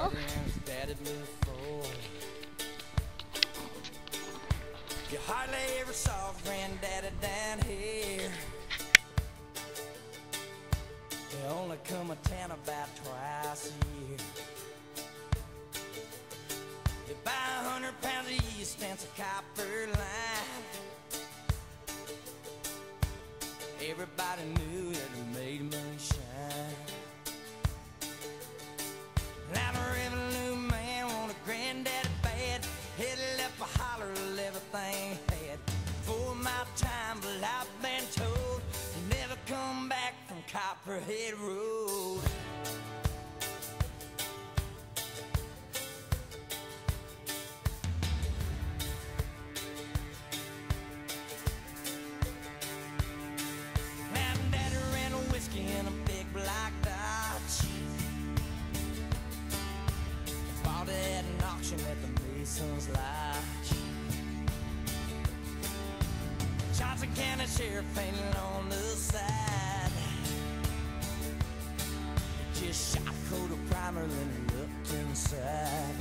Oh. You hardly ever saw Granddaddy down here. They only come a town about twice a year. They buy 100 pounds of yeast and a copper line. Everybody knew that it made moonshine. Now the revenue man wanted Granddaddy bad. Headed up a holler of everything he had. For my time, but I've been told you never come back from Copperhead Road. Now Daddy ran a whiskey in a big black Dodge. Bought it at an auction at the Mason's Lodge. Johnson County Sheriff painted on the side. Just shot a coat of primer and looked inside.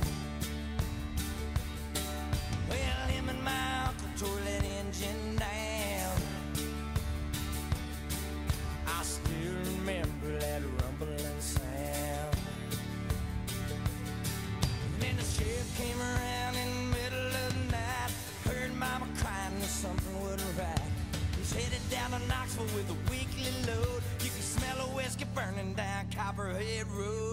Well, him and my uncle tore that engine down. I still remember that rumbling sound. And then the sheriff came around in the middle of the night. Heard Mama crying that something wasn't right. He's headed down to Knoxville with a weekly load. You can smell a whiskey burning down Copperhead Road.